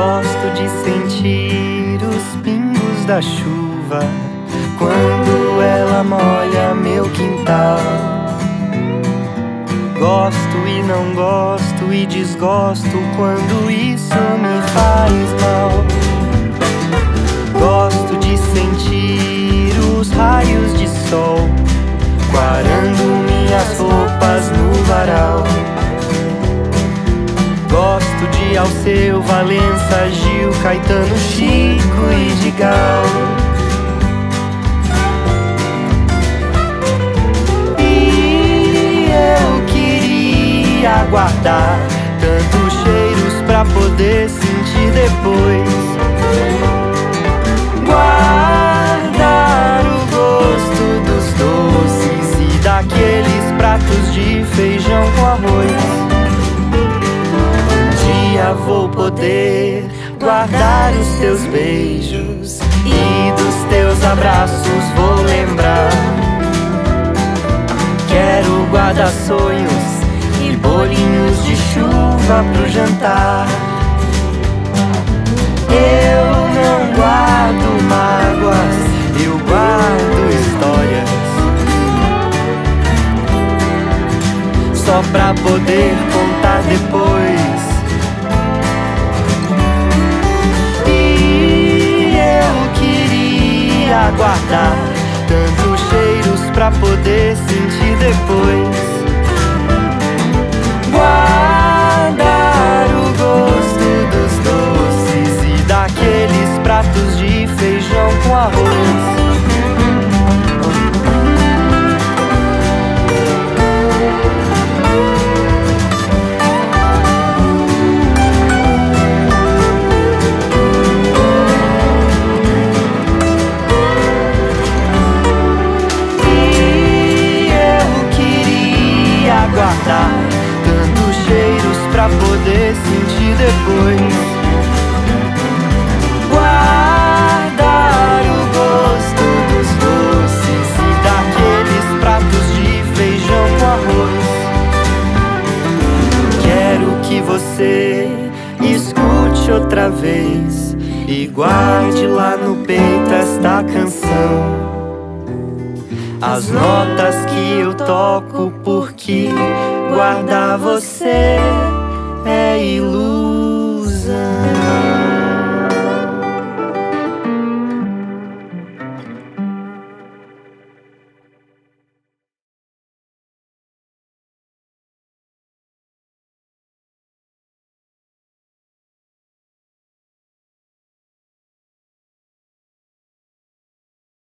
Gosto de sentir os pingos da chuva quando ela molha meu quintal. Gosto e não gosto e desgosto quando isso me faz mal. Gosto de sentir os raios de sol quarando minhas roupas no varal. Gosto de Alceu, Valença, Gil, Caetano, Chico e Vidigal. E eu queria guardar tantos cheiros pra poder sentir depois. Guardar o gosto dos doces e daqueles pratos de feijão com arroz. Vou poder guardar os teus beijos e dos teus abraços vou lembrar. Quero guardar sonhos e bolinhos de chuva pro jantar. Eu não guardo mágoas, eu guardo histórias só pra poder contar depois. Guardar tantos cheiros pra poder sentir depois. Guardar o gosto dos doces e daqueles pratos de feijão com arroz. Guardar tantos cheiros pra poder sentir depois. Guardar o gosto dos doces e daqueles pratos de feijão com arroz. Quero que você escute outra vez e guarde lá no peito esta canção. As notas que eu toco, porque guardar você é ilusão.